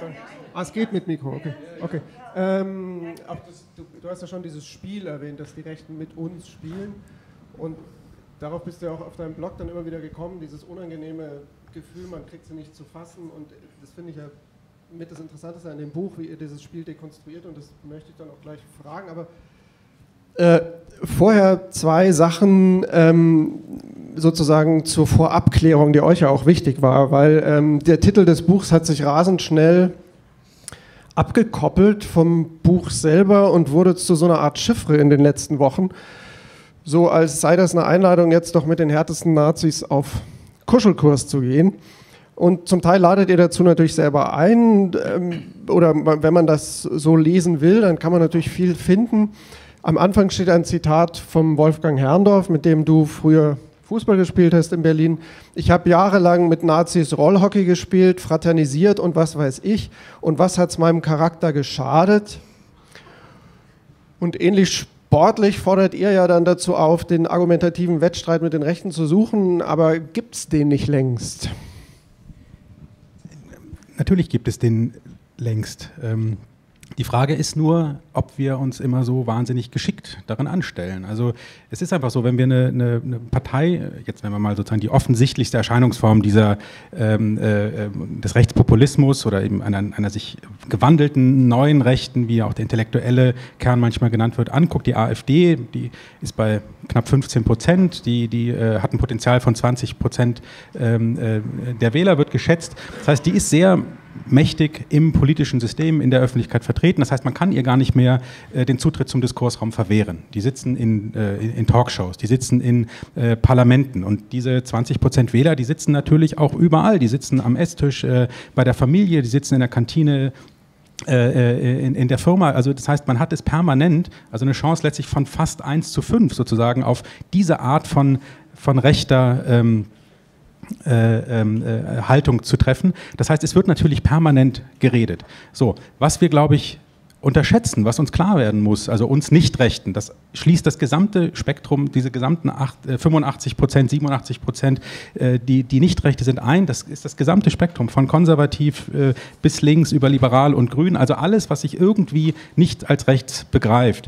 Es geht mit Mikro, okay. Okay. Du hast ja schon dieses Spiel erwähnt, dass die Rechten mit uns spielen. Und darauf bist du ja auch auf deinem Blog dann immer wieder gekommen, dieses unangenehme Gefühl, man kriegt sie nicht zu fassen. Und das finde ich ja mit das Interessanteste an dem Buch, wie ihr dieses Spiel dekonstruiert. Und das möchte ich dann auch gleich fragen. Aber vorher zwei Sachen sozusagen zur Vorabklärung, die euch ja auch wichtig war, weil der Titel des Buchs hat sich rasend schnell abgekoppelt vom Buch selber und wurde zu so einer Art Chiffre in den letzten Wochen, so als sei das eine Einladung, jetzt doch mit den härtesten Nazis auf Kuschelkurs zu gehen. Und zum Teil ladet ihr dazu natürlich selber ein, oder wenn man das so lesen will, dann kann man natürlich viel finden. Am Anfang steht ein Zitat vom Wolfgang Herrndorf, mit dem du früher Fußball gespielt hast in Berlin. Ich habe jahrelang mit Nazis Rollhockey gespielt, fraternisiert und was weiß ich. Und was hat es meinem Charakter geschadet? Und ähnlich sportlich fordert ihr ja dann dazu auf, den argumentativen Wettstreit mit den Rechten zu suchen, aber gibt es den nicht längst? Natürlich gibt es den längst. Die Frage ist nur, ob wir uns immer so wahnsinnig geschickt darin anstellen. Also es ist einfach so, wenn wir eine Partei, jetzt wenn wir mal sozusagen die offensichtlichste Erscheinungsform des Rechtspopulismus oder eben einer sich gewandelten neuen Rechten, wie auch der intellektuelle Kern manchmal genannt wird, anguckt, die AfD, die ist bei knapp 15%, die hat ein Potenzial von 20% der Wähler, wird geschätzt. Das heißt, die ist sehr mächtig im politischen System, in der Öffentlichkeit vertreten. Das heißt, man kann ihr gar nicht mehr den Zutritt zum Diskursraum verwehren. Die sitzen in Talkshows, die sitzen in Parlamenten und diese 20% Wähler, die sitzen natürlich auch überall. Die sitzen am Esstisch bei der Familie, die sitzen in der Kantine, in der Firma. Also das heißt, man hat es permanent, also eine Chance letztlich von fast 1:5 sozusagen auf diese Art von rechter Haltung zu treffen. Das heißt, es wird natürlich permanent geredet. So, was wir, glaube ich, unterschätzen, was uns klar werden muss, also uns Nicht-Rechten, das schließt das gesamte Spektrum, diese gesamten 85%, 87%, die Nicht-Rechte sind ein, das ist das gesamte Spektrum von konservativ bis links über liberal und grün, also alles, was sich irgendwie nicht als rechts begreift,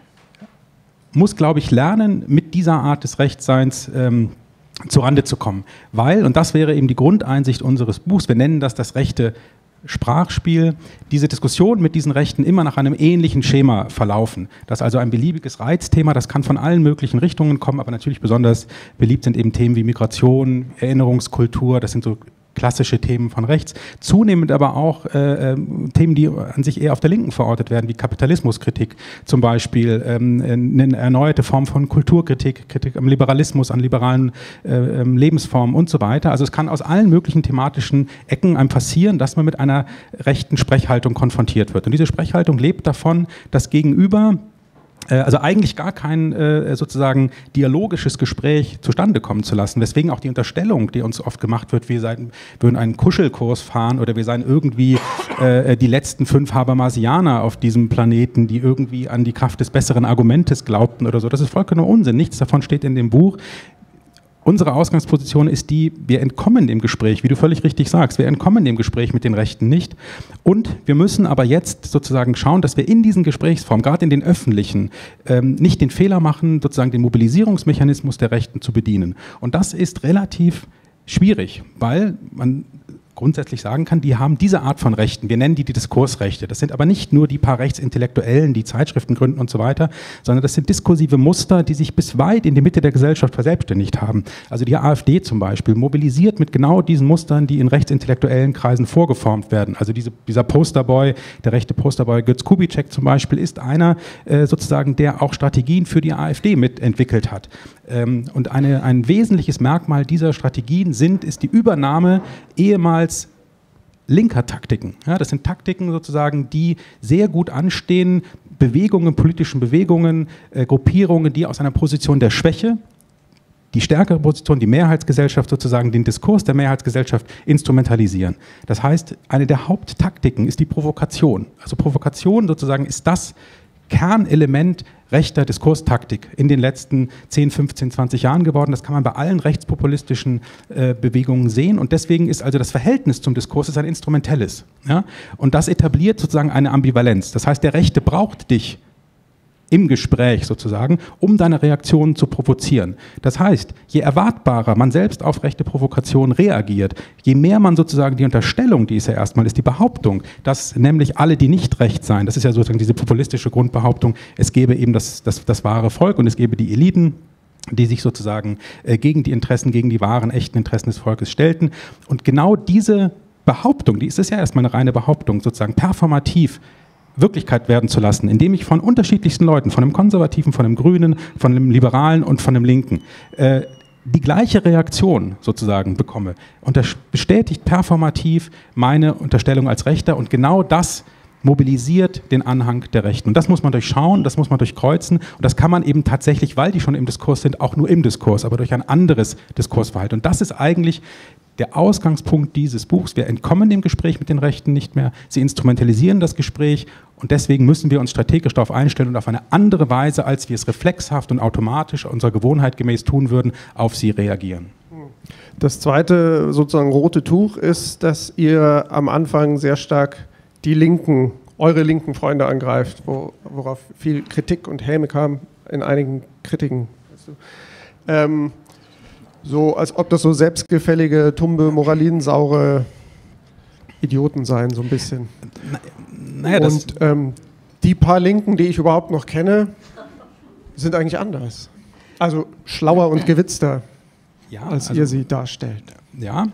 muss, glaube ich, lernen, mit dieser Art des Rechtsseins zurande zu kommen, weil, und das wäre eben die Grundeinsicht unseres Buchs, wir nennen das rechte Sprachspiel, diese Diskussion mit diesen Rechten immer nach einem ähnlichen Schema verlaufen. Das ist also ein beliebiges Reizthema, das kann von allen möglichen Richtungen kommen, aber natürlich besonders beliebt sind eben Themen wie Migration, Erinnerungskultur, das sind so klassische Themen von rechts, zunehmend aber auch Themen, die an sich eher auf der Linken verortet werden, wie Kapitalismuskritik zum Beispiel, eine erneuerte Form von Kulturkritik, Kritik am Liberalismus, an liberalen Lebensformen und so weiter. Also es kann aus allen möglichen thematischen Ecken einem passieren, dass man mit einer rechten Sprechhaltung konfrontiert wird. Und diese Sprechhaltung lebt davon, dass gegenüber also eigentlich gar kein sozusagen dialogisches Gespräch zustande kommen zu lassen, weswegen auch die Unterstellung, die uns oft gemacht wird, wir würden einen Kuschelkurs fahren oder wir seien irgendwie die letzten 5 Habermasianer auf diesem Planeten, die irgendwie an die Kraft des besseren Argumentes glaubten oder so. Das ist vollkommener Unsinn. Nichts davon steht in dem Buch. Unsere Ausgangsposition ist die, wir entkommen dem Gespräch, wie du völlig richtig sagst, wir entkommen dem Gespräch mit den Rechten nicht und wir müssen aber jetzt sozusagen schauen, dass wir in diesen Gesprächsformen, gerade in den öffentlichen, nicht den Fehler machen, sozusagen den Mobilisierungsmechanismus der Rechten zu bedienen. Und das ist relativ schwierig, weil man grundsätzlich sagen kann, die haben diese Art von Rechten, wir nennen die Diskursrechte, das sind aber nicht nur die paar Rechtsintellektuellen, die Zeitschriften gründen und so weiter, sondern das sind diskursive Muster, die sich bis weit in die Mitte der Gesellschaft verselbstständigt haben. Also die AfD zum Beispiel mobilisiert mit genau diesen Mustern, die in rechtsintellektuellen Kreisen vorgeformt werden. Also dieser Posterboy, der rechte Posterboy Götz Kubitschek zum Beispiel, ist einer sozusagen, der auch Strategien für die AfD mitentwickelt hat. Und ein wesentliches Merkmal dieser Strategien ist die Übernahme ehemals linker Taktiken. Ja, das sind Taktiken sozusagen, die sehr gut anstehen, politischen Bewegungen, Gruppierungen, die aus einer Position der Schwäche, die stärkere Position, die Mehrheitsgesellschaft sozusagen, den Diskurs der Mehrheitsgesellschaft instrumentalisieren. Das heißt, eine der Haupttaktiken ist die Provokation. Also Provokation sozusagen ist das Kernelement rechter Diskurstaktik in den letzten 10, 15, 20 Jahren geworden. Das kann man bei allen rechtspopulistischen Bewegungen sehen. Und deswegen ist also das Verhältnis zum Diskurs ein instrumentelles. Ja? Und das etabliert sozusagen eine Ambivalenz. Das heißt, der Rechte braucht dich im Gespräch sozusagen, um deine Reaktionen zu provozieren. Das heißt, je erwartbarer man selbst auf rechte Provokationen reagiert, je mehr man sozusagen die Unterstellung, die ist ja erstmal, ist die Behauptung, dass nämlich alle, die nicht recht seien, das ist ja sozusagen diese populistische Grundbehauptung, es gäbe eben das wahre Volk und es gäbe die Eliten, die sich sozusagen gegen die Interessen, gegen die wahren, echten Interessen des Volkes stellten. Und genau diese Behauptung, die ist ja erstmal eine reine Behauptung, sozusagen performativ Wirklichkeit werden zu lassen, indem ich von unterschiedlichsten Leuten, von einem Konservativen, von einem Grünen, von einem Liberalen und von einem Linken, die gleiche Reaktion sozusagen bekomme. Und das bestätigt performativ meine Unterstellung als Rechter und genau das mobilisiert den Anhang der Rechten. Und das muss man durchschauen, das muss man durchkreuzen und das kann man eben tatsächlich, weil die schon im Diskurs sind, auch nur im Diskurs, aber durch ein anderes Diskursverhalten. Und das ist eigentlich der Ausgangspunkt dieses Buchs. Wir entkommen dem Gespräch mit den Rechten nicht mehr, sie instrumentalisieren das Gespräch und deswegen müssen wir uns strategisch darauf einstellen und auf eine andere Weise, als wir es reflexhaft und automatisch unserer Gewohnheit gemäß tun würden, auf sie reagieren. Das zweite sozusagen rote Tuch ist, dass ihr am Anfang sehr stark eure linken Freunde angreift, worauf viel Kritik und Häme kam in einigen Kritiken. So, als ob das so selbstgefällige, tumbe, moraliensaure Idioten seien, so ein bisschen. Naja, und die paar Linken, die ich überhaupt noch kenne, sind eigentlich anders. Also schlauer und gewitzter, als ihr sie darstellt. Ja,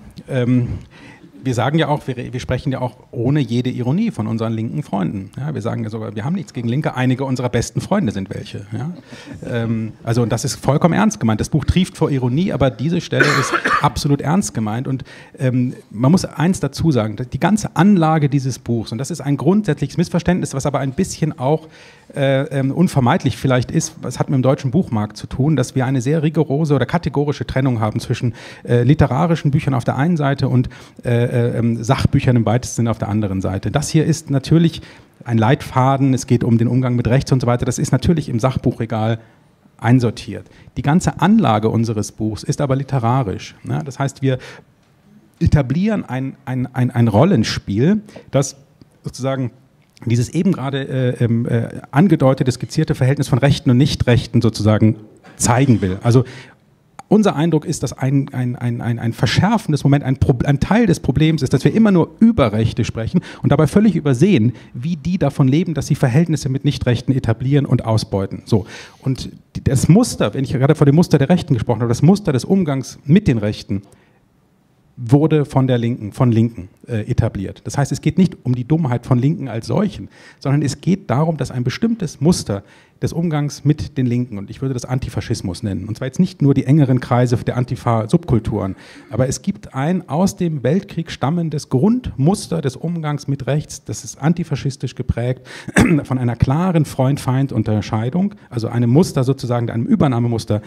wir sagen ja auch, wir sprechen ja auch ohne jede Ironie von unseren linken Freunden. Ja, wir sagen ja sogar, wir haben nichts gegen Linke, einige unserer besten Freunde sind welche. Ja? Also und das ist vollkommen ernst gemeint. Das Buch trieft vor Ironie, aber diese Stelle ist absolut ernst gemeint. Und man muss eins dazu sagen, die ganze Anlage dieses Buchs, und das ist ein grundsätzliches Missverständnis, was aber ein bisschen auch unvermeidlich vielleicht ist, es hat mit dem deutschen Buchmarkt zu tun, dass wir eine sehr rigorose oder kategorische Trennung haben zwischen literarischen Büchern auf der einen Seite und Sachbüchern im weitesten Sinne auf der anderen Seite. Das hier ist natürlich ein Leitfaden, es geht um den Umgang mit Rechts und so weiter, das ist natürlich im Sachbuchregal einsortiert. Die ganze Anlage unseres Buchs ist aber literarisch. Ne? Das heißt, wir etablieren ein Rollenspiel, das sozusagen dieses eben gerade angedeutete, skizzierte Verhältnis von Rechten und Nichtrechten sozusagen zeigen will. Also unser Eindruck ist, dass ein verschärfendes Moment, ein Teil des Problems ist, dass wir immer nur über Rechte sprechen und dabei völlig übersehen, wie die davon leben, dass sie Verhältnisse mit Nichtrechten etablieren und ausbeuten. So. Und das Muster, wenn ich gerade vor dem Muster der Rechten gesprochen habe, das Muster des Umgangs mit den Rechten, wurde von Linken etabliert. Das heißt, es geht nicht um die Dummheit von Linken als solchen, sondern es geht darum, dass ein bestimmtes Muster des Umgangs mit den Linken, und ich würde das Antifaschismus nennen, und zwar jetzt nicht nur die engeren Kreise der Antifa-Subkulturen, aber es gibt ein aus dem Weltkrieg stammendes Grundmuster des Umgangs mit Rechts, das ist antifaschistisch geprägt, von einer klaren Freund-Feind-Unterscheidung, also einem Muster sozusagen, einem Übernahmemuster,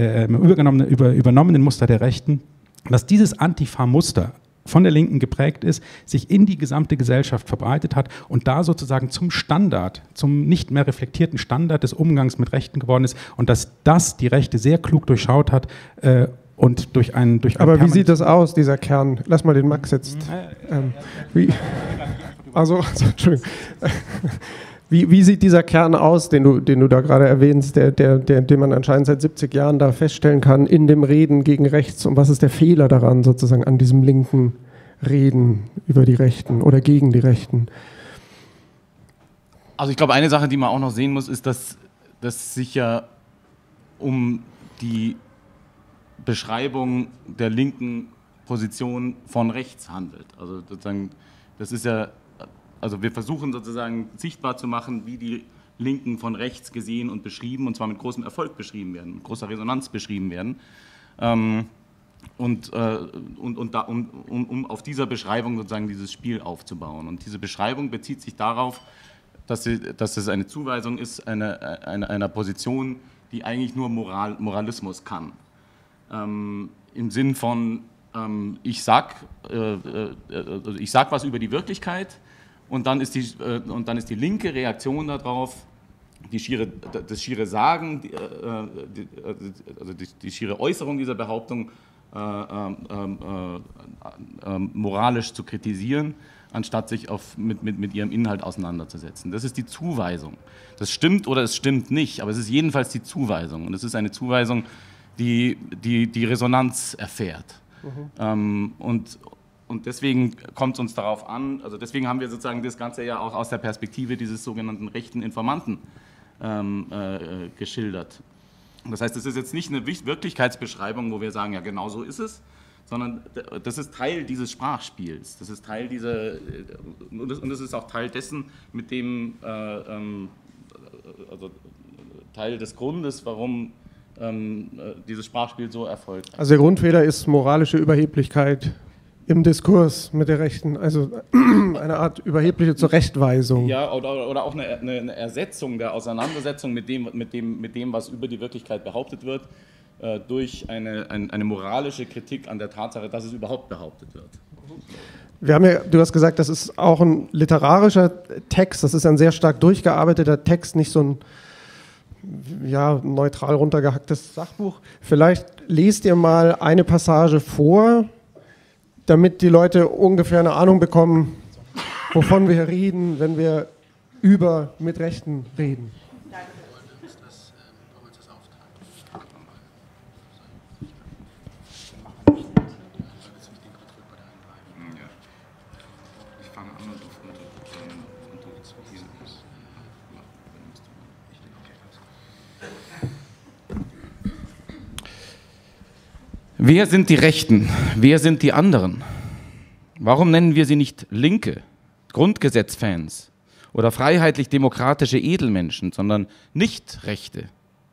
übernommenen Muster der Rechten, dass dieses Antifa-Muster von der Linken geprägt ist, sich in die gesamte Gesellschaft verbreitet hat und da sozusagen zum Standard, zum nicht mehr reflektierten Standard des Umgangs mit Rechten geworden ist und dass das die Rechte sehr klug durchschaut hat und durch ein Aber wie sieht das aus, dieser Kern? Lass mal den Max jetzt. Entschuldigung. Wie sieht dieser Kern aus, den du da gerade erwähnst, den man anscheinend seit 70 Jahren da feststellen kann, in dem Reden gegen Rechts? Und was ist der Fehler daran, sozusagen, an diesem linken Reden über die Rechten oder gegen die Rechten? Also ich glaube, eine Sache, die man auch noch sehen muss, ist, dass es sich ja um die Beschreibung der linken Position von rechts handelt. Also sozusagen, das ist ja... Also wir versuchen sozusagen sichtbar zu machen, wie die Linken von rechts gesehen und beschrieben, und zwar mit großem Erfolg beschrieben werden, mit großer Resonanz beschrieben werden. Um auf dieser Beschreibung sozusagen dieses Spiel aufzubauen. Und diese Beschreibung bezieht sich darauf, dass es eine Zuweisung ist einer Position, die eigentlich nur Moralismus kann. Im Sinn von, ich sag was über die Wirklichkeit, und dann ist die linke Reaktion darauf, das schiere Sagen, die schiere Äußerung dieser Behauptung moralisch zu kritisieren, anstatt sich mit ihrem Inhalt auseinanderzusetzen. Das ist die Zuweisung. Das stimmt oder es stimmt nicht, aber es ist jedenfalls die Zuweisung. Und es ist eine Zuweisung, die Resonanz erfährt. Und deswegen kommt es uns darauf an, also deswegen haben wir sozusagen das Ganze ja auch aus der Perspektive dieses sogenannten rechten Informanten geschildert. Das heißt, es ist jetzt nicht eine Wirklichkeitsbeschreibung, wo wir sagen, ja genau so ist es, sondern das ist Teil dieses Sprachspiels, das ist Teil dieser, und es ist auch Teil dessen, mit dem, also Teil des Grundes, warum dieses Sprachspiel so erfolgt. Also der Grundfehler ist moralische Überheblichkeit im Diskurs mit der Rechten, also eine Art überhebliche Zurechtweisung. Ja, oder auch eine Ersetzung der Auseinandersetzung mit dem, was über die Wirklichkeit behauptet wird, durch eine moralische Kritik an der Tatsache, dass es überhaupt behauptet wird. Wir haben ja, du hast gesagt, das ist auch ein literarischer Text, das ist ein sehr stark durchgearbeiteter Text, nicht so ein neutral runtergehacktes Sachbuch. Vielleicht lest ihr mal eine Passage vor, damit die Leute ungefähr eine Ahnung bekommen, wovon wir reden, wenn wir über mit Rechten reden. Wer sind die Rechten? Wer sind die anderen? Warum nennen wir sie nicht Linke, Grundgesetzfans oder freiheitlich-demokratische Edelmenschen, sondern Nicht-Rechte?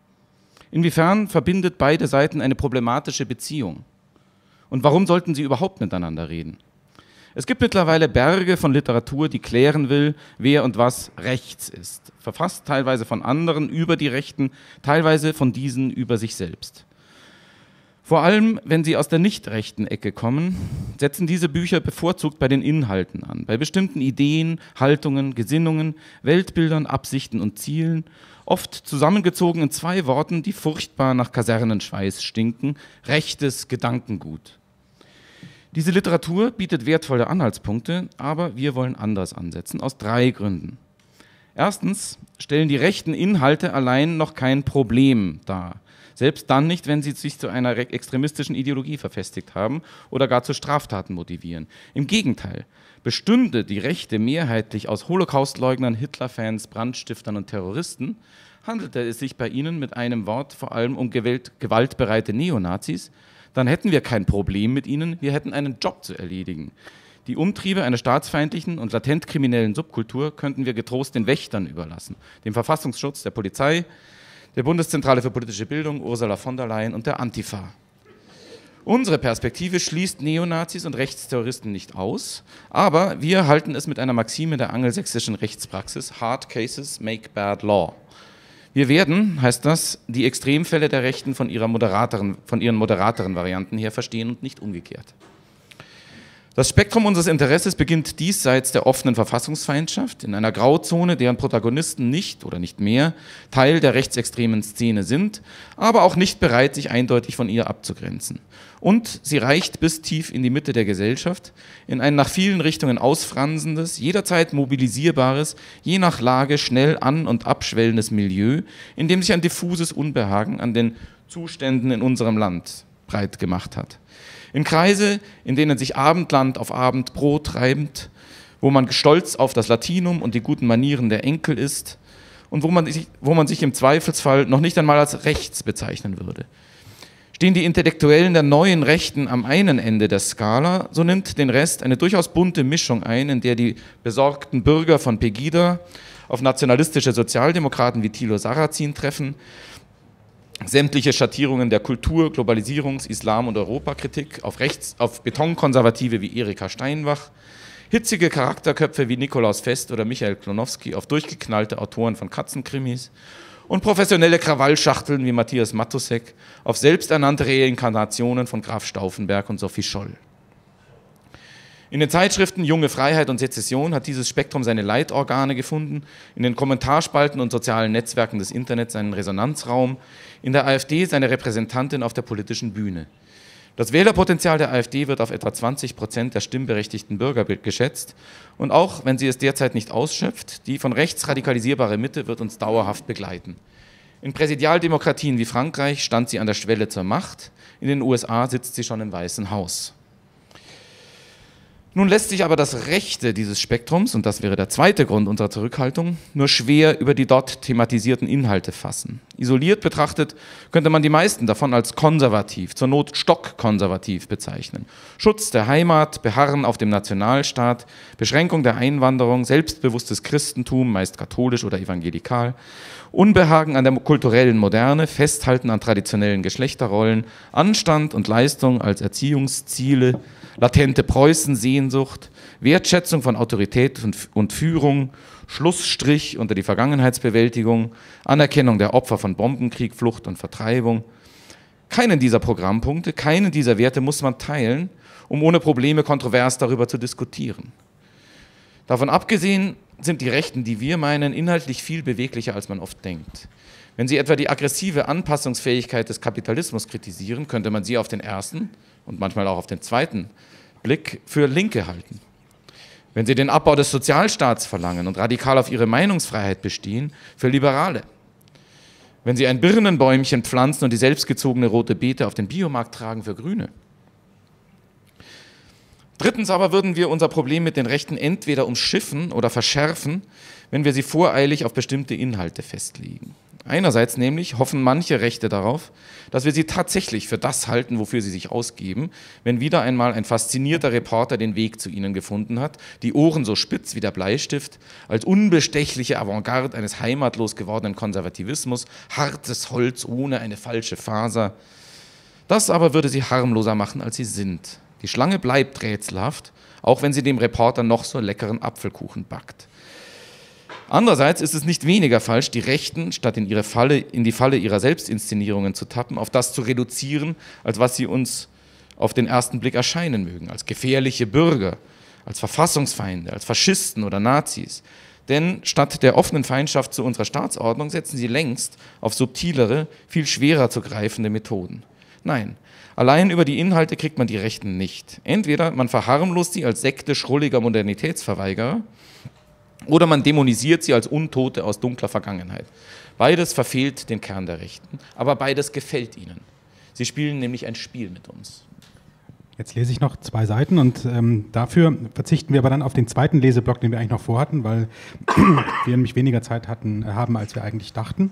Inwiefern verbindet beide Seiten eine problematische Beziehung? Und warum sollten sie überhaupt miteinander reden? Es gibt mittlerweile Berge von Literatur, die klären will, wer und was rechts ist. Verfasst teilweise von anderen über die Rechten, teilweise von diesen über sich selbst. Vor allem, wenn sie aus der nicht rechten Ecke kommen, setzen diese Bücher bevorzugt bei den Inhalten an, bei bestimmten Ideen, Haltungen, Gesinnungen, Weltbildern, Absichten und Zielen, oft zusammengezogen in 2 Worten, die furchtbar nach Kasernenschweiß stinken: rechtes Gedankengut. Diese Literatur bietet wertvolle Anhaltspunkte, aber wir wollen anders ansetzen, aus 3 Gründen. Erstens stellen die rechten Inhalte allein noch kein Problem dar. Selbst dann nicht, wenn sie sich zu einer extremistischen Ideologie verfestigt haben oder gar zu Straftaten motivieren. Im Gegenteil, bestünde die Rechte mehrheitlich aus Holocaustleugnern, Hitlerfans, Brandstiftern und Terroristen, handelte es sich bei ihnen mit einem Wort vor allem um gewaltbereite Neonazis, dann hätten wir kein Problem mit ihnen, wir hätten einen Job zu erledigen. Die Umtriebe einer staatsfeindlichen und latent kriminellen Subkultur könnten wir getrost den Wächtern überlassen, dem Verfassungsschutz, der Polizei, der Bundeszentrale für politische Bildung, Ursula von der Leyen und der Antifa. Unsere Perspektive schließt Neonazis und Rechtsterroristen nicht aus, aber wir halten es mit einer Maxime der angelsächsischen Rechtspraxis: Hard cases make bad law. Wir werden, heißt das, die Extremfälle der Rechten von ihren moderateren Varianten her verstehen und nicht umgekehrt. Das Spektrum unseres Interesses beginnt diesseits der offenen Verfassungsfeindschaft, in einer Grauzone, deren Protagonisten nicht oder nicht mehr Teil der rechtsextremen Szene sind, aber auch nicht bereit, sich eindeutig von ihr abzugrenzen. Und sie reicht bis tief in die Mitte der Gesellschaft, in ein nach vielen Richtungen ausfransendes, jederzeit mobilisierbares, je nach Lage schnell an- und abschwellendes Milieu, in dem sich ein diffuses Unbehagen an den Zuständen in unserem Land breit gemacht hat. In Kreise, in denen sich Abendland auf Abendbrot treibt, wo man stolz auf das Latinum und die guten Manieren der Enkel ist und wo man sich im Zweifelsfall noch nicht einmal als rechts bezeichnen würde. Stehen die Intellektuellen der neuen Rechten am einen Ende der Skala, so nimmt den Rest eine durchaus bunte Mischung ein, in der die besorgten Bürger von Pegida auf nationalistische Sozialdemokraten wie Thilo Sarrazin treffen, sämtliche Schattierungen der Kultur-, Globalisierungs-, Islam- und Europakritik auf Betonkonservative wie Erika Steinbach, hitzige Charakterköpfe wie Nikolaus Fest oder Michael Klonowski auf durchgeknallte Autoren von Katzenkrimis und professionelle Krawallschachteln wie Matthias Matusek auf selbsternannte Reinkarnationen von Graf Stauffenberg und Sophie Scholl. In den Zeitschriften Junge Freiheit und Sezession hat dieses Spektrum seine Leitorgane gefunden, in den Kommentarspalten und sozialen Netzwerken des Internets seinen Resonanzraum, in der AfD seine Repräsentantin auf der politischen Bühne. Das Wählerpotenzial der AfD wird auf etwa 20% der stimmberechtigten Bürger geschätzt und auch wenn sie es derzeit nicht ausschöpft, die von rechts radikalisierbare Mitte wird uns dauerhaft begleiten. In Präsidialdemokratien wie Frankreich stand sie an der Schwelle zur Macht, in den USA sitzt sie schon im Weißen Haus. Nun lässt sich aber das Rechte dieses Spektrums, und das wäre der zweite Grund unserer Zurückhaltung, nur schwer über die dort thematisierten Inhalte fassen. Isoliert betrachtet könnte man die meisten davon als konservativ, zur Not stockkonservativ bezeichnen. Schutz der Heimat, Beharren auf dem Nationalstaat, Beschränkung der Einwanderung, selbstbewusstes Christentum, meist katholisch oder evangelikal, Unbehagen an der kulturellen Moderne, Festhalten an traditionellen Geschlechterrollen, Anstand und Leistung als Erziehungsziele, latente Preußensehnsucht, Wertschätzung von Autorität und Führung, Schlussstrich unter die Vergangenheitsbewältigung, Anerkennung der Opfer von Bombenkrieg, Flucht und Vertreibung. Keinen dieser Programmpunkte, keinen dieser Werte muss man teilen, um ohne Probleme kontrovers darüber zu diskutieren. Davon abgesehen sind die Rechten, die wir meinen, inhaltlich viel beweglicher, als man oft denkt. Wenn Sie etwa die aggressive Anpassungsfähigkeit des Kapitalismus kritisieren, könnte man sie auf den ersten und manchmal auch auf den zweiten Blick für Linke halten. Wenn Sie den Abbau des Sozialstaats verlangen und radikal auf ihre Meinungsfreiheit bestehen, für Liberale. Wenn Sie ein Birnenbäumchen pflanzen und die selbstgezogene rote Beete auf den Biomarkt tragen, für Grüne. Drittens aber würden wir unser Problem mit den Rechten entweder umschiffen oder verschärfen, wenn wir sie voreilig auf bestimmte Inhalte festlegen. Einerseits nämlich hoffen manche Rechte darauf, dass wir sie tatsächlich für das halten, wofür sie sich ausgeben, wenn wieder einmal ein faszinierter Reporter den Weg zu ihnen gefunden hat, die Ohren so spitz wie der Bleistift, als unbestechliche Avantgarde eines heimatlos gewordenen Konservativismus, hartes Holz ohne eine falsche Faser. Das aber würde sie harmloser machen, als sie sind. Die Schlange bleibt rätselhaft, auch wenn sie dem Reporter noch so leckeren Apfelkuchen backt. Andererseits ist es nicht weniger falsch, die Rechten, statt in die Falle ihrer Selbstinszenierungen zu tappen, auf das zu reduzieren, als was sie uns auf den ersten Blick erscheinen mögen, als gefährliche Bürger, als Verfassungsfeinde, als Faschisten oder Nazis. Denn statt der offenen Feindschaft zu unserer Staatsordnung setzen sie längst auf subtilere, viel schwerer zu greifende Methoden. Nein, allein über die Inhalte kriegt man die Rechten nicht. Entweder man verharmlost sie als Sekte schrulliger Modernitätsverweigerer oder man dämonisiert sie als Untote aus dunkler Vergangenheit. Beides verfehlt den Kern der Rechten, aber beides gefällt ihnen. Sie spielen nämlich ein Spiel mit uns. Jetzt lese ich noch 2 Seiten und dafür verzichten wir aber dann auf den zweiten Leseblock, den wir eigentlich noch vorhatten, weil wir nämlich weniger Zeit haben, als wir eigentlich dachten.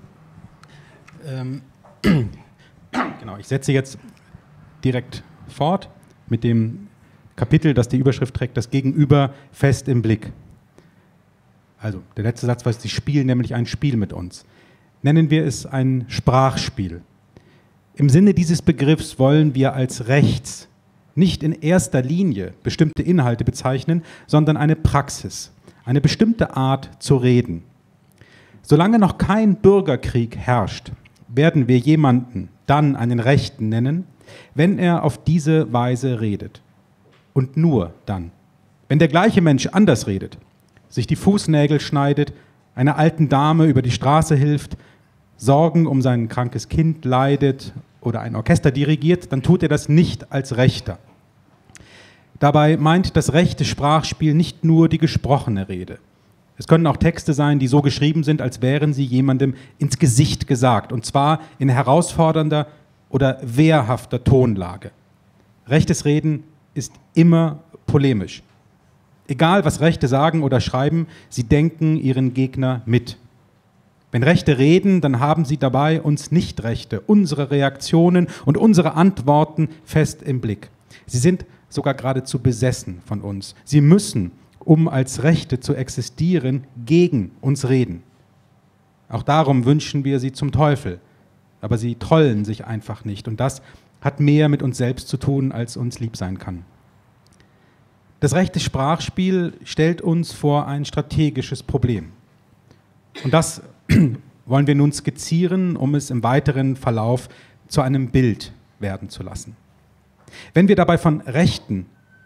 Genau, ich setze jetzt direkt fort mit dem Kapitel, das die Überschrift trägt, das Gegenüber fest im Blick. Also der letzte Satz war, sie spielen nämlich ein Spiel mit uns. Nennen wir es ein Sprachspiel. Im Sinne dieses Begriffs wollen wir als rechts nicht in erster Linie bestimmte Inhalte bezeichnen, sondern eine Praxis, eine bestimmte Art zu reden. Solange noch kein Bürgerkrieg herrscht, werden wir jemanden dann einen Rechten nennen, wenn er auf diese Weise redet. Und nur dann. Wenn der gleiche Mensch anders redet, sich die Fußnägel schneidet, einer alten Dame über die Straße hilft, Sorgen um sein krankes Kind leidet oder ein Orchester dirigiert, dann tut er das nicht als Rechter. Dabei meint das rechte Sprachspiel nicht nur die gesprochene Rede. Es können auch Texte sein, die so geschrieben sind, als wären sie jemandem ins Gesicht gesagt, und zwar in herausfordernder oder wehrhafter Tonlage. Rechtes Reden ist immer polemisch. Egal, was Rechte sagen oder schreiben, sie denken ihren Gegner mit. Wenn Rechte reden, dann haben sie dabei uns Nichtrechte, unsere Reaktionen und unsere Antworten fest im Blick. Sie sind sogar geradezu besessen von uns. Sie müssen, um als Rechte zu existieren, gegen uns reden. Auch darum wünschen wir sie zum Teufel. Aber sie trollen sich einfach nicht. Und das hat mehr mit uns selbst zu tun, als uns lieb sein kann. Das rechte Sprachspiel stellt uns vor ein strategisches Problem. Und das wollen wir nun skizzieren, um es im weiteren Verlauf zu einem Bild werden zu lassen. Wenn wir dabei von Rechten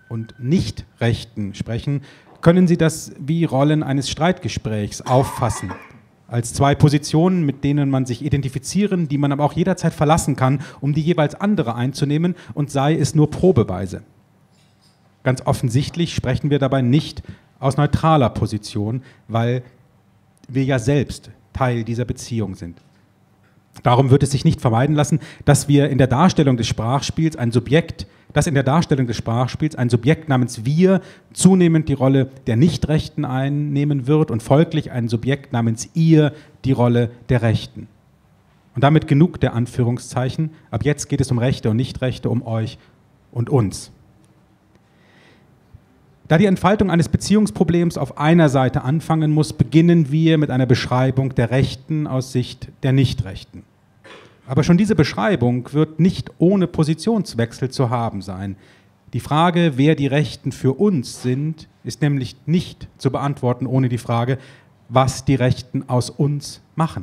und Nicht-Rechten sprechen, können Sie das wie Rollen eines Streitgesprächs auffassen. Als zwei Positionen, mit denen man sich identifizieren, die man aber auch jederzeit verlassen kann, um die jeweils andere einzunehmen, und sei es nur probeweise. Ganz offensichtlich sprechen wir dabei nicht aus neutraler Position, weil wir ja selbst Teil dieser Beziehung sind. Darum wird es sich nicht vermeiden lassen, dass in der Darstellung des Sprachspiels ein Subjekt namens Wir zunehmend die Rolle der Nichtrechten einnehmen wird und folglich ein Subjekt namens Ihr die Rolle der Rechten. Und damit genug der Anführungszeichen. Ab jetzt geht es um Rechte und Nichtrechte, um euch und uns. Da die Entfaltung eines Beziehungsproblems auf einer Seite anfangen muss, beginnen wir mit einer Beschreibung der Rechten aus Sicht der Nichtrechten. Aber schon diese Beschreibung wird nicht ohne Positionswechsel zu haben sein. Die Frage, wer die Rechten für uns sind, ist nämlich nicht zu beantworten ohne die Frage, was die Rechten aus uns machen.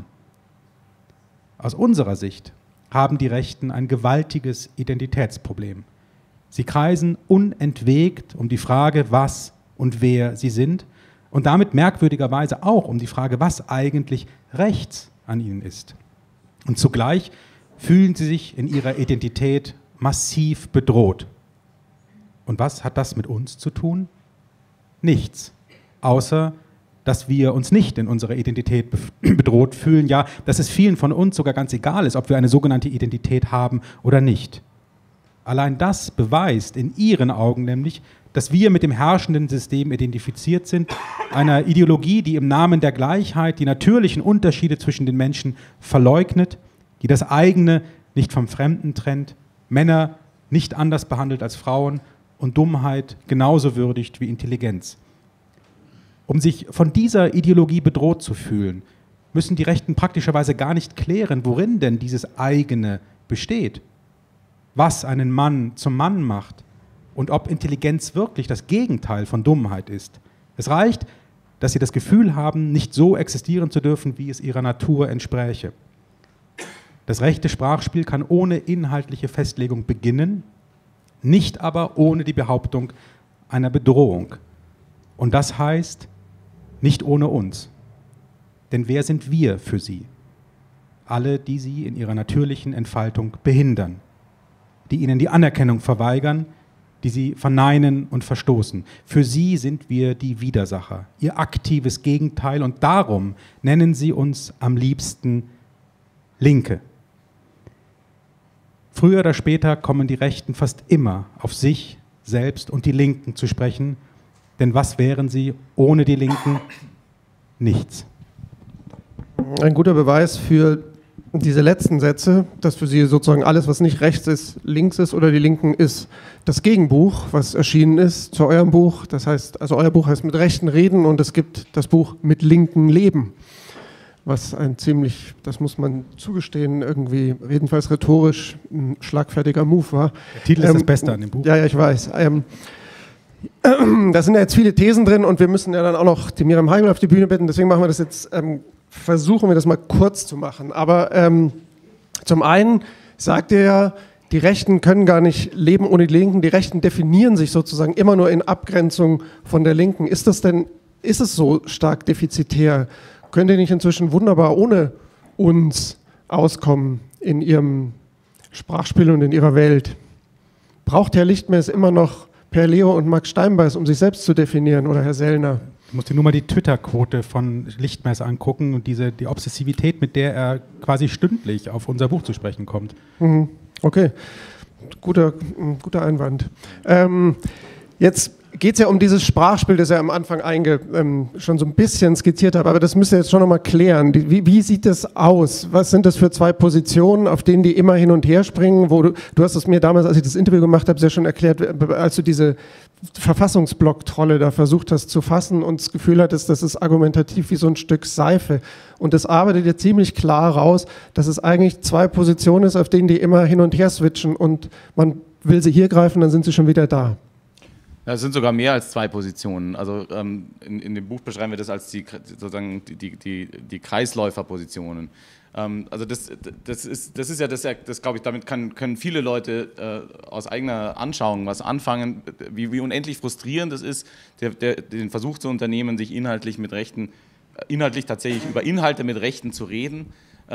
Aus unserer Sicht haben die Rechten ein gewaltiges Identitätsproblem. Sie kreisen unentwegt um die Frage, was und wer sie sind und damit merkwürdigerweise auch um die Frage, was eigentlich rechts an ihnen ist. Und zugleich fühlen sie sich in ihrer Identität massiv bedroht. Und was hat das mit uns zu tun? Nichts, außer dass wir uns nicht in unserer Identität bedroht fühlen, ja, dass es vielen von uns sogar ganz egal ist, ob wir eine sogenannte Identität haben oder nicht. Allein das beweist in ihren Augen nämlich, dass wir mit dem herrschenden System identifiziert sind, einer Ideologie, die im Namen der Gleichheit die natürlichen Unterschiede zwischen den Menschen verleugnet, die das eigene nicht vom Fremden trennt, Männer nicht anders behandelt als Frauen und Dummheit genauso würdigt wie Intelligenz. Um sich von dieser Ideologie bedroht zu fühlen, müssen die Rechten praktischerweise gar nicht klären, worin denn dieses eigene besteht, was einen Mann zum Mann macht und ob Intelligenz wirklich das Gegenteil von Dummheit ist. Es reicht, dass sie das Gefühl haben, nicht so existieren zu dürfen, wie es ihrer Natur entspräche. Das rechte Sprachspiel kann ohne inhaltliche Festlegung beginnen, nicht aber ohne die Behauptung einer Bedrohung. Und das heißt, nicht ohne uns. Denn wer sind wir für sie? Alle, die sie in ihrer natürlichen Entfaltung behindern, die ihnen die Anerkennung verweigern, die sie verneinen und verstoßen. Für sie sind wir die Widersacher, ihr aktives Gegenteil, und darum nennen sie uns am liebsten Linke. Früher oder später kommen die Rechten fast immer auf sich selbst und die Linken zu sprechen, denn was wären sie ohne die Linken? Nichts. Ein guter Beweis für diese letzten Sätze, dass für Sie sozusagen alles, was nicht rechts ist, links ist oder die Linken ist, das Gegenbuch, was erschienen ist zu eurem Buch. Das heißt, also euer Buch heißt Mit Rechten reden und es gibt das Buch Mit Linken leben, was ein ziemlich, das muss man zugestehen, irgendwie jedenfalls rhetorisch ein schlagfertiger Move war. Der Titel ist das Beste an dem Buch. Ja, ich weiß. Da sind ja jetzt viele Thesen drin und wir müssen ja dann auch noch die Miriam Heigl auf die Bühne bitten, deswegen machen wir das jetzt, versuchen wir das mal kurz zu machen. Aber zum einen sagt ihr ja, die Rechten können gar nicht leben ohne die Linken, die Rechten definieren sich sozusagen immer nur in Abgrenzung von der Linken. Ist es so stark defizitär? Könnt ihr nicht inzwischen wunderbar ohne uns auskommen in ihrem Sprachspiel und in ihrer Welt? Braucht Herr Lichtmess immer noch Per Leo und Max Steinbeiß, um sich selbst zu definieren, oder Herr Sellner? Du musst dir nur mal die Twitter-Quote von Lichtmess angucken und die Obsessivität, mit der er quasi stündlich auf unser Buch zu sprechen kommt. Okay, guter Einwand. Jetzt geht es ja um dieses Sprachspiel, das er am Anfang schon so ein bisschen skizziert hat, aber das müsst ihr jetzt schon nochmal klären. Wie sieht das aus? Was sind das für zwei Positionen, auf denen die immer hin und her springen? Du hast es mir damals, als ich das Interview gemacht habe, sehr schon erklärt, als du diese Verfassungsblock-Trolle da versucht hast zu fassen und das Gefühl hattest, das ist argumentativ wie so ein Stück Seife. Und das arbeitet dir ziemlich klar raus, dass es eigentlich zwei Positionen ist, auf denen die immer hin und her switchen und man will sie hier greifen, dann sind sie schon wieder da. Es sind sogar mehr als 2 Positionen. Also in dem Buch beschreiben wir das als sozusagen die Kreisläuferpositionen. Also das ist ja das glaube ich, damit können viele Leute aus eigener Anschauung was anfangen, wie unendlich frustrierend es ist, den Versuch zu unternehmen, sich inhaltlich tatsächlich über Inhalte mit Rechten zu reden,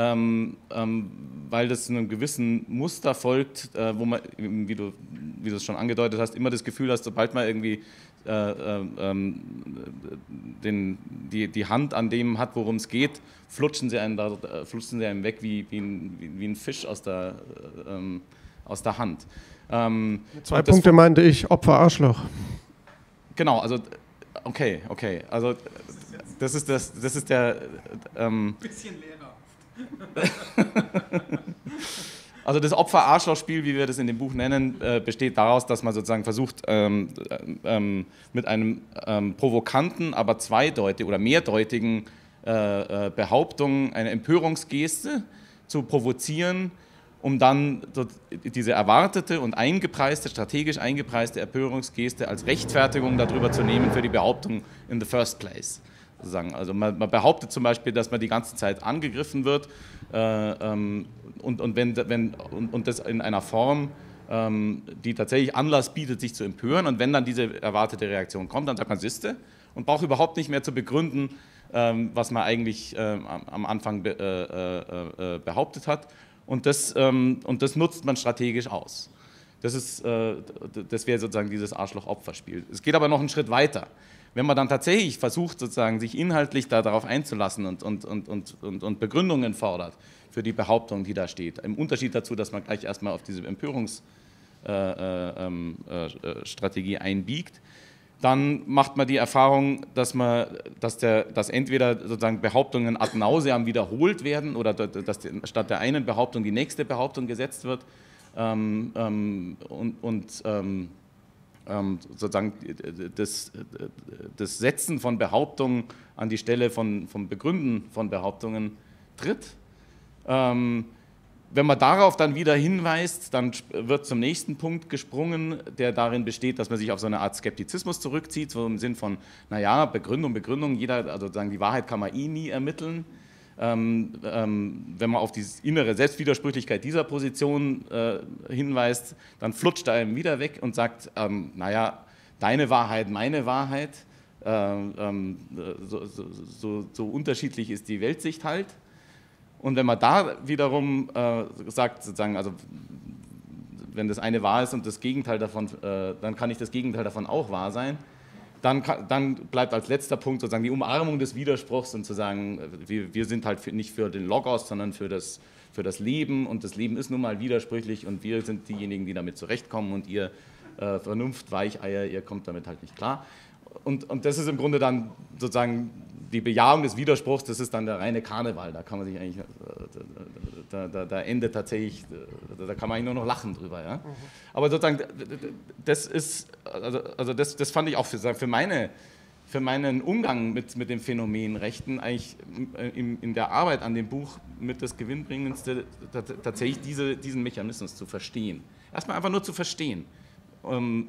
weil das einem gewissen Muster folgt, wo man, wie du es schon angedeutet hast, immer das Gefühl hast, sobald man irgendwie die Hand an dem hat, worum es geht, flutschen sie einem weg wie ein Fisch aus der Hand. 2 Punkte meinte ich, Opfer, Arschloch. Genau, also okay. Also das ist der Bisschen leerer. Also das Opfer-Arschloch-Spiel, wie wir das in dem Buch nennen, besteht daraus, dass man sozusagen versucht, mit einem provokanten, aber zweideutigen oder mehrdeutigen Behauptung eine Empörungsgeste zu provozieren, um dann diese erwartete und strategisch eingepreiste Empörungsgeste als Rechtfertigung darüber zu nehmen für die Behauptung in the first place. Sozusagen. Also man behauptet zum Beispiel, dass man die ganze Zeit angegriffen wird und das in einer Form, die tatsächlich Anlass bietet, sich zu empören. Und wenn dann diese erwartete Reaktion kommt, dann sagt man Siste und braucht überhaupt nicht mehr zu begründen, was man eigentlich am Anfang behauptet hat. Und das nutzt man strategisch aus. Das wäre sozusagen dieses Arschloch-Opfer-Spiel. Es geht aber noch einen Schritt weiter. Wenn man dann tatsächlich versucht, sozusagen sich inhaltlich darauf einzulassen und Begründungen fordert für die Behauptung, die da steht, im Unterschied dazu, dass man gleich erstmal auf diese Empörungsstrategie einbiegt, dann macht man die Erfahrung, dass entweder sozusagen Behauptungen ad nauseam wiederholt werden oder dass statt der einen Behauptung die nächste Behauptung gesetzt wird sozusagen das Setzen von Behauptungen an die Stelle vom Begründen von Behauptungen tritt. Wenn man darauf dann wieder hinweist, dann wird zum nächsten Punkt gesprungen, der darin besteht, dass man sich auf so eine Art Skeptizismus zurückzieht, so im Sinn von, naja, Begründung, also sozusagen die Wahrheit kann man nie ermitteln. Wenn man auf die innere Selbstwidersprüchlichkeit dieser Position hinweist, dann flutscht er einem wieder weg und sagt, naja, deine Wahrheit, meine Wahrheit, so unterschiedlich ist die Weltsicht halt. Und wenn man da wiederum sagt, sozusagen, also wenn das eine wahr ist und das Gegenteil davon, dann kann nicht das Gegenteil davon auch wahr sein, dann bleibt als letzter Punkt sozusagen die Umarmung des Widerspruchs und zu sagen, wir sind halt nicht für den Logos, sondern für das Leben und das Leben ist nun mal widersprüchlich und wir sind diejenigen, die damit zurechtkommen und ihr Vernunft-Weicheier, ihr kommt damit halt nicht klar. Und das ist im Grunde dann sozusagen die Bejahung des Widerspruchs, das ist dann der reine Karneval, da kann man sich eigentlich, da endet tatsächlich, da kann man eigentlich nur noch lachen drüber. Ja? Aber sozusagen, das ist, also das fand ich auch für meinen Umgang mit dem Phänomen Rechten eigentlich in der Arbeit an dem Buch mit das Gewinnbringendste, tatsächlich diesen Mechanismus zu verstehen. Erstmal einfach nur zu verstehen. Um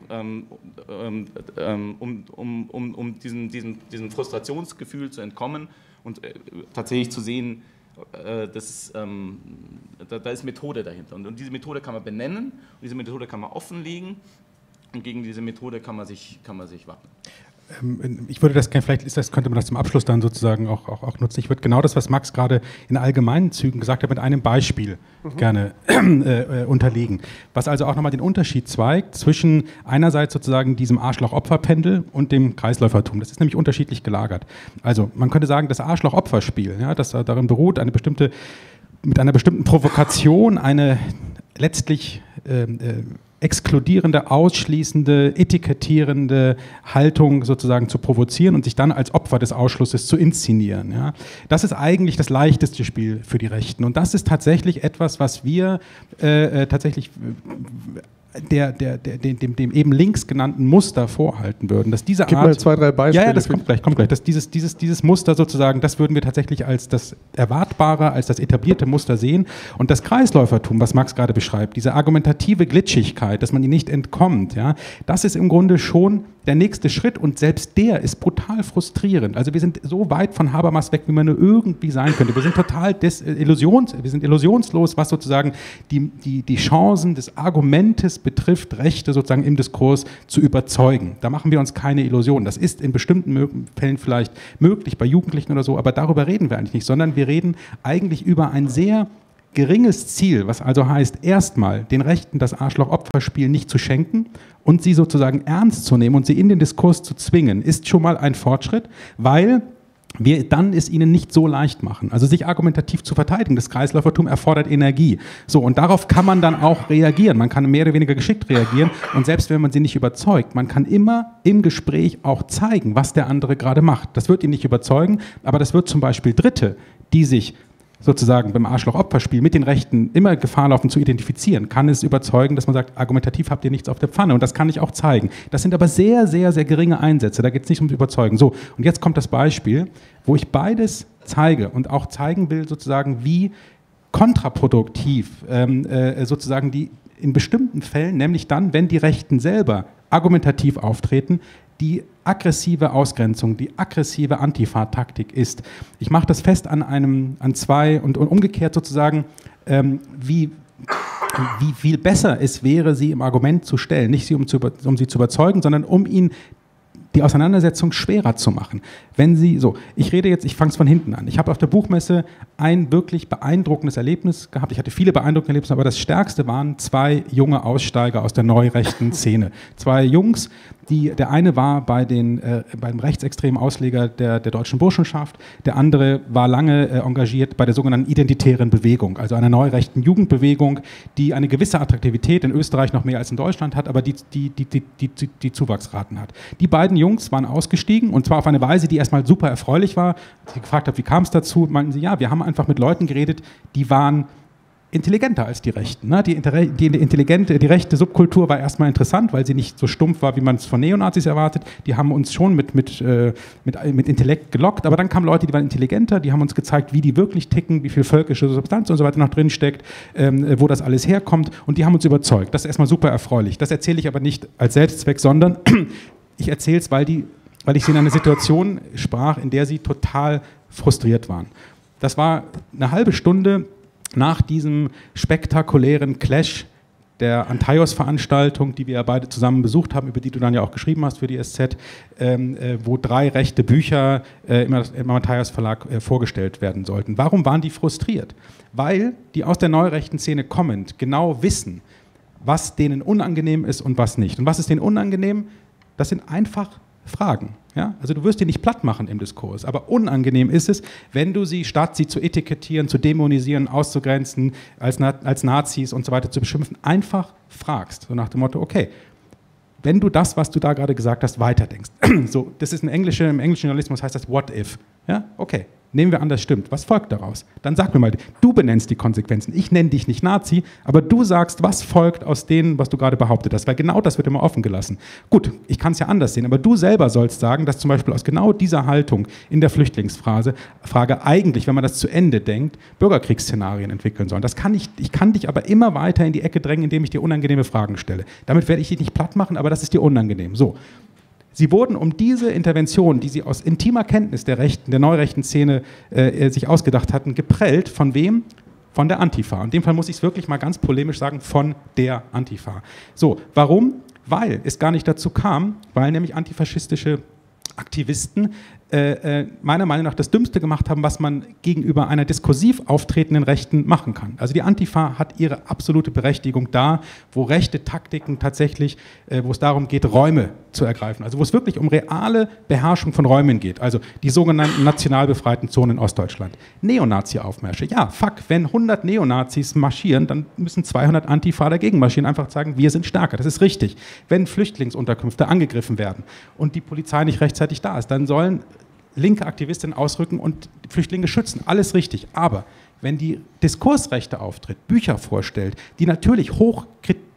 diesem Frustrationsgefühl zu entkommen und tatsächlich zu sehen, da ist Methode dahinter. Und diese Methode kann man benennen, und diese Methode kann man offenlegen und gegen diese Methode kann man sich wappnen. Ich würde das gerne, könnte man das zum Abschluss dann sozusagen auch nutzen. Ich würde genau das, was Max gerade in allgemeinen Zügen gesagt hat, mit einem Beispiel gerne unterlegen. Was also auch nochmal den Unterschied zeigt zwischen einerseits sozusagen diesem Arschloch-Opfer-Pendel und dem Kreisläufertum. Das ist nämlich unterschiedlich gelagert. Also man könnte sagen, das Arschloch-Opfer-Spiel, ja, das darin beruht, mit einer bestimmten Provokation eine letztlich exkludierende, ausschließende, etikettierende Haltung sozusagen zu provozieren und sich dann als Opfer des Ausschlusses zu inszenieren. Ja. Das ist eigentlich das leichteste Spiel für die Rechten. Und das ist tatsächlich etwas, was wir tatsächlich dem eben links genannten Muster vorhalten würden, dass diese Gib Art... mal 2, 3 Beispiele. Ja, das kommt gleich. Dass dieses Muster sozusagen, das würden wir tatsächlich als das Erwartbare, als das etablierte Muster sehen. Und das Kreisläufertum, was Max gerade beschreibt, diese argumentative Glitschigkeit, dass man ihr nicht entkommt, ja, das ist im Grunde schon der nächste Schritt und selbst der ist brutal frustrierend. Also wir sind so weit von Habermas weg, wie man nur irgendwie sein könnte. Wir sind total illusionslos, was sozusagen die Chancen des Argumentes betrifft, Rechte sozusagen im Diskurs zu überzeugen. Da machen wir uns keine Illusionen. Das ist in bestimmten Fällen vielleicht möglich, bei Jugendlichen oder so, aber darüber reden wir eigentlich nicht, sondern wir reden eigentlich über ein sehr geringes Ziel, was also heißt, erstmal den Rechten das Arschloch-Opfer-Spiel nicht zu schenken und sie sozusagen ernst zu nehmen und sie in den Diskurs zu zwingen, ist schon mal ein Fortschritt, weil wir dann es ihnen nicht so leicht machen. Also sich argumentativ zu verteidigen, das Kreisläufertum erfordert Energie. So, und darauf kann man dann auch reagieren. Man kann mehr oder weniger geschickt reagieren und selbst wenn man sie nicht überzeugt, man kann immer im Gespräch auch zeigen, was der andere gerade macht. Das wird ihn nicht überzeugen, aber das wird zum Beispiel Dritte, die sich sozusagen beim Arschloch-Opfer-Spiel mit den Rechten immer Gefahr laufen zu identifizieren, kann es überzeugen, dass man sagt, argumentativ habt ihr nichts auf der Pfanne und das kann ich auch zeigen. Das sind aber sehr, sehr, sehr geringe Einsätze, da geht es nicht ums Überzeugen. So, und jetzt kommt das Beispiel, wo ich beides zeige und auch zeigen will sozusagen, wie kontraproduktiv sozusagen die in bestimmten Fällen, nämlich dann, wenn die Rechten selber argumentativ auftreten, die aggressive Ausgrenzung, die aggressive Antifa-Taktik ist. Ich mache das fest an zwei und umgekehrt sozusagen, wie viel besser es wäre, sie im Argument zu stellen, nicht sie, um sie zu überzeugen, sondern um ihnen die Auseinandersetzung schwerer zu machen. Wenn Sie, so, ich fange es von hinten an. Ich habe auf der Buchmesse ein wirklich beeindruckendes Erlebnis gehabt. Ich hatte viele beeindruckende Erlebnisse, aber das stärkste waren 2 junge Aussteiger aus der neurechten Szene. 2 Jungs, der eine war beim rechtsextremen Ausleger der Deutschen Burschenschaft, der andere war lange engagiert bei der sogenannten identitären Bewegung, also einer neurechten Jugendbewegung, die eine gewisse Attraktivität in Österreich noch mehr als in Deutschland hat, aber die Zuwachsraten hat. Die beiden Jungs waren ausgestiegen und zwar auf eine Weise, die erstmal super erfreulich war. Als ich gefragt habe, wie kam es dazu, meinten sie, ja, wir haben einfach mit Leuten geredet, die waren intelligenter als die Rechten. Ne? Die rechte Subkultur war erstmal interessant, weil sie nicht so stumpf war, wie man es von Neonazis erwartet. Die haben uns schon mit Intellekt gelockt, aber dann kamen Leute, die waren intelligenter, die haben uns gezeigt, wie die wirklich ticken, wie viel völkische Substanz und so weiter noch drin steckt, wo das alles herkommt und die haben uns überzeugt. Das ist erstmal super erfreulich. Das erzähle ich aber nicht als Selbstzweck, sondern ich erzähle es, weil ich sie in einer Situation sprach, in der sie total frustriert waren. Das war eine halbe Stunde nach diesem spektakulären Clash der Antaios-Veranstaltung, die wir ja beide zusammen besucht haben, über die du dann ja auch geschrieben hast für die SZ, wo 3 rechte Bücher im Antaios Verlag vorgestellt werden sollten. Warum waren die frustriert? Weil die aus der neurechten Szene kommend genau wissen, was denen unangenehm ist und was nicht. Und was ist denen unangenehm? Das sind einfach Fragen. Ja? Also du wirst die nicht platt machen im Diskurs, aber unangenehm ist es, wenn du sie, statt sie zu etikettieren, zu dämonisieren, auszugrenzen, als Nazis und so weiter zu beschimpfen, einfach fragst. So nach dem Motto, okay, wenn du das, was du da gerade gesagt hast, weiterdenkst. So, das ist im englischen Journalismus heißt das What if. Ja? Okay. Nehmen wir an, das stimmt. Was folgt daraus? Dann sag mir mal, du benennst die Konsequenzen. Ich nenne dich nicht Nazi, aber du sagst, was folgt aus dem, was du gerade behauptet hast. Weil genau das wird immer offen gelassen. Gut, ich kann es ja anders sehen, aber du selber sollst sagen, dass zum Beispiel aus genau dieser Haltung in der Flüchtlingsfrage eigentlich, wenn man das zu Ende denkt, Bürgerkriegsszenarien entwickeln sollen. Ich kann dich aber immer weiter in die Ecke drängen, indem ich dir unangenehme Fragen stelle. Damit werde ich dich nicht platt machen, aber das ist dir unangenehm. So. Sie wurden um diese Intervention, die sie aus intimer Kenntnis der neurechten Szene sich ausgedacht hatten, geprellt. Von wem? Von der Antifa. In dem Fall muss ich es wirklich mal ganz polemisch sagen, von der Antifa. So, warum? Weil es gar nicht dazu kam, weil nämlich antifaschistische Aktivisten meiner Meinung nach das Dümmste gemacht haben, was man gegenüber einer diskursiv auftretenden Rechten machen kann. Also die Antifa hat ihre absolute Berechtigung da, wo rechte Taktiken tatsächlich, wo es darum geht, Räume zu ergreifen. Also wo es wirklich um reale Beherrschung von Räumen geht. Also die sogenannten national befreiten Zonen in Ostdeutschland. Neonazi-Aufmärsche. Ja, fuck, wenn 100 Neonazis marschieren, dann müssen 200 Antifa dagegen marschieren. Einfach sagen, wir sind stärker. Das ist richtig. Wenn Flüchtlingsunterkünfte angegriffen werden und die Polizei nicht rechtzeitig da ist, dann sollen linke Aktivistinnen ausrücken und Flüchtlinge schützen. Alles richtig. Aber wenn die Diskursrechte auftritt, Bücher vorstellt, die natürlich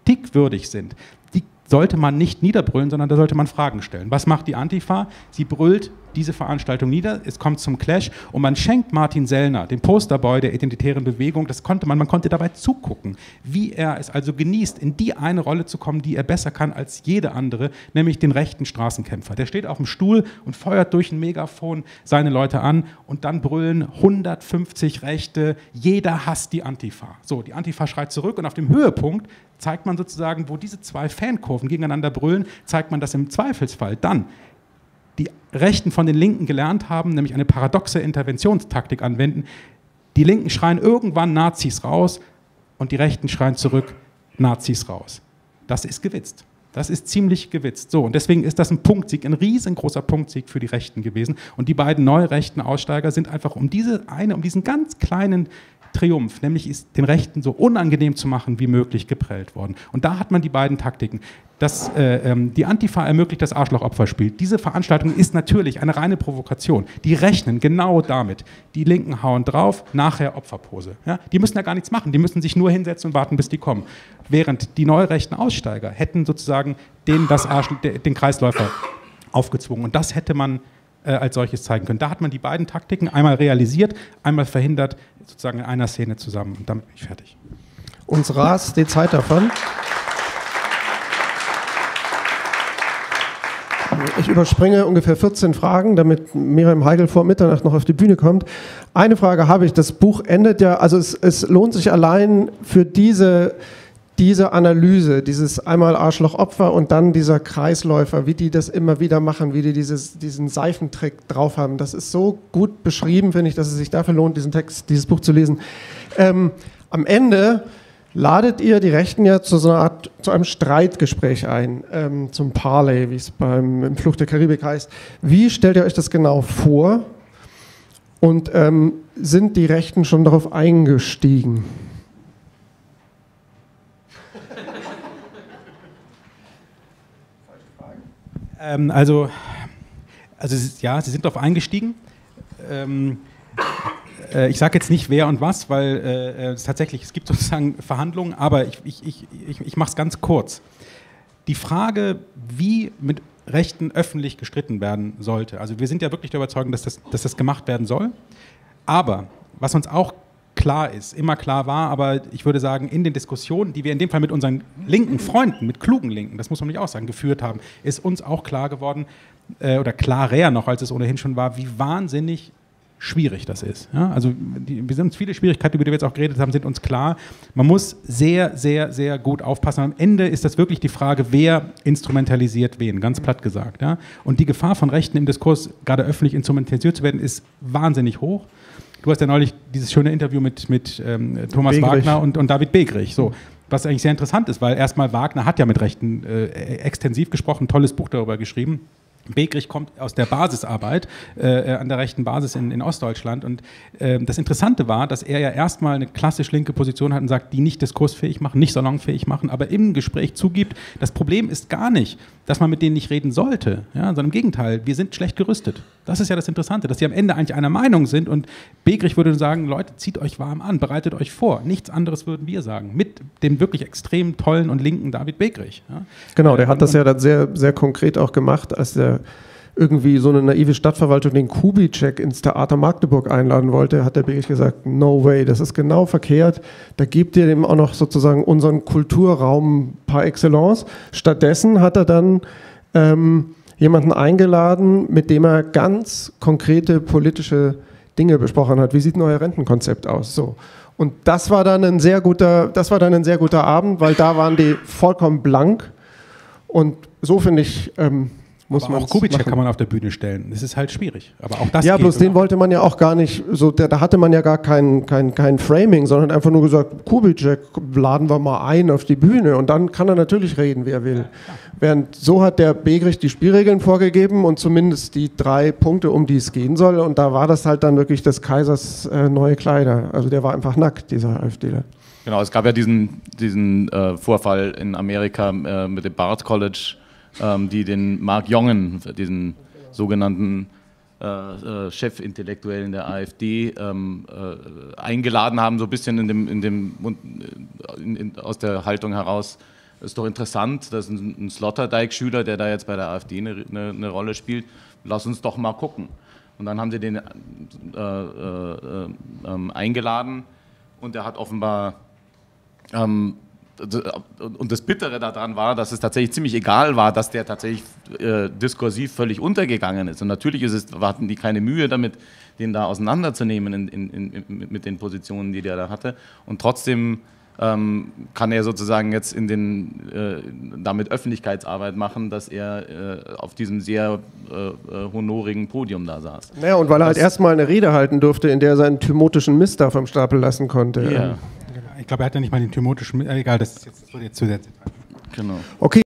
kritikwürdig sind, die sollte man nicht niederbrüllen, sondern da sollte man Fragen stellen. Was macht die Antifa? Sie brüllt diese Veranstaltung nieder, es kommt zum Clash und man schenkt Martin Sellner, dem Posterboy der identitären Bewegung, man konnte dabei zugucken, wie er es also genießt, in die eine Rolle zu kommen, die er besser kann als jede andere, nämlich den rechten Straßenkämpfer. Der steht auf dem Stuhl und feuert durch ein Megafon seine Leute an und dann brüllen 150 Rechte, jeder hasst die Antifa. So, die Antifa schreit zurück und auf dem Höhepunkt zeigt man sozusagen, wo diese zwei Fankurven gegeneinander brüllen, zeigt man, dass im Zweifelsfall dann die Rechten von den Linken gelernt haben, nämlich eine paradoxe Interventionstaktik anwenden. Die Linken schreien irgendwann Nazis raus und die Rechten schreien zurück Nazis raus. Das ist gewitzt. Das ist ziemlich gewitzt. So, und deswegen ist das ein Punktsieg, ein riesengroßer Punktsieg für die Rechten gewesen. Und die beiden neurechten Aussteiger sind einfach um diesen ganz kleinen Triumph, nämlich ist den Rechten so unangenehm zu machen wie möglich, geprellt worden. Und da hat man die beiden Taktiken. Die Antifa ermöglicht das Arschloch-Opferspiel. Diese Veranstaltung ist natürlich eine reine Provokation. Die rechnen genau damit. Die Linken hauen drauf, nachher Opferpose. Ja? Die müssen ja gar nichts machen, die müssen sich nur hinsetzen und warten, bis die kommen. Während die neurechten Aussteiger hätten sozusagen den Kreisläufer aufgezwungen. Und das hätte man als solches zeigen können. Da hat man die beiden Taktiken einmal realisiert, einmal verhindert, sozusagen in einer Szene zusammen. Und damit bin ich fertig. Uns rast die Zeit davon. Ich überspringe ungefähr 14 Fragen, damit Miriam Heigl vor Mitternacht noch auf die Bühne kommt. Eine Frage habe ich. Das Buch endet ja, also es lohnt sich allein für diese Analyse, dieses einmal Arschloch-Opfer und dann dieser Kreisläufer, wie die das immer wieder machen, wie die diesen Seifentrick drauf haben. Das ist so gut beschrieben, finde ich, dass es sich dafür lohnt, dieses Buch zu lesen. Am Ende ladet ihr die Rechten ja zu einem Streitgespräch ein, zum Parley, wie es im Fluch der Karibik heißt. Wie stellt ihr euch das genau vor? Und sind die Rechten schon darauf eingestiegen? Also ja, sie sind darauf eingestiegen. Ich sage jetzt nicht wer und was, weil es gibt sozusagen Verhandlungen, aber ich mache es ganz kurz. Die Frage, wie mit Rechten öffentlich gestritten werden sollte, also wir sind ja wirklich der Überzeugung, dass das gemacht werden soll, aber was uns auch immer klar war, aber ich würde sagen, in den Diskussionen, die wir in dem Fall mit unseren linken Freunden, mit klugen Linken, das muss man nicht auch sagen, geführt haben, ist uns auch klar geworden, oder klarer noch, als es ohnehin schon war, wie wahnsinnig schwierig das ist. Ja? Also wir sind viele Schwierigkeiten, über die wir jetzt auch geredet haben, sind uns klar. Man muss sehr, sehr, sehr gut aufpassen. Am Ende ist das wirklich die Frage, wer instrumentalisiert wen, ganz platt gesagt. Ja? Und die Gefahr von Rechten im Diskurs, gerade öffentlich instrumentalisiert zu werden, ist wahnsinnig hoch. Du hast ja neulich dieses schöne Interview mit Thomas Begrich. Wagner und David Begrich. So, was eigentlich sehr interessant ist, weil erstmal Wagner hat ja mit Rechten extensiv gesprochen, ein tolles Buch darüber geschrieben. Begrich kommt aus der Basisarbeit an der rechten Basis in Ostdeutschland und das Interessante war, dass er ja erstmal eine klassisch linke Position hat und sagt, die nicht diskursfähig machen, nicht salonfähig machen, aber im Gespräch zugibt, das Problem ist gar nicht, dass man mit denen nicht reden sollte, ja, sondern im Gegenteil, wir sind schlecht gerüstet. Das ist ja das Interessante, dass sie am Ende eigentlich einer Meinung sind und Begrich würde sagen, Leute, zieht euch warm an, bereitet euch vor. Nichts anderes würden wir sagen, mit dem wirklich extrem tollen und linken David Begrich. Ja. Genau, der hat das ja dann sehr, sehr konkret auch gemacht, als der irgendwie so eine naive Stadtverwaltung den Kubitschek ins Theater Magdeburg einladen wollte, hat der Begrich gesagt, no way, das ist genau verkehrt, da gebt ihr dem auch noch sozusagen unseren Kulturraum par excellence. Stattdessen hat er dann jemanden eingeladen, mit dem er ganz konkrete politische Dinge besprochen hat. Wie sieht denn euer Rentenkonzept aus? So. Und das war dann ein sehr guter Abend, weil da waren die vollkommen blank und so finde ich, muss man auch Kubitschek kann man auf der Bühne stellen. Das ist halt schwierig. Aber auch das ja, geht, bloß den wollte man ja auch gar nicht, so, da hatte man ja gar kein Framing, sondern einfach nur gesagt, Kubitschek laden wir mal ein auf die Bühne und dann kann er natürlich reden, wie er will. Ja. Während so hat der Begrich die Spielregeln vorgegeben und zumindest die 3 Punkte, um die es gehen soll und da war das halt dann wirklich des Kaisers neue Kleider. Also der war einfach nackt, dieser AfDler. Genau, es gab ja diesen Vorfall in Amerika mit dem Bard College, die den Mark Jongen, diesen sogenannten Chefintellektuellen der AfD, eingeladen haben, so ein bisschen aus der Haltung heraus, ist doch interessant, dass ein Sloterdijk-Schüler, der da jetzt bei der AfD eine Rolle spielt, lass uns doch mal gucken. Und dann haben sie den eingeladen und der hat offenbar, und das Bittere daran war, dass es tatsächlich ziemlich egal war, dass der tatsächlich diskursiv völlig untergegangen ist. Und natürlich hatten die keine Mühe damit, den da auseinanderzunehmen mit den Positionen, die der da hatte. Und trotzdem kann er sozusagen jetzt damit Öffentlichkeitsarbeit machen, dass er auf diesem sehr honorigen Podium da saß. Naja, und weil er halt erstmal eine Rede halten durfte, in der er seinen thymotischen Mist da vom Stapel lassen konnte. Ja. Ich glaube, er hat ja nicht mal den thymotischen, egal, das wurde jetzt zu sehr. Genau. Okay.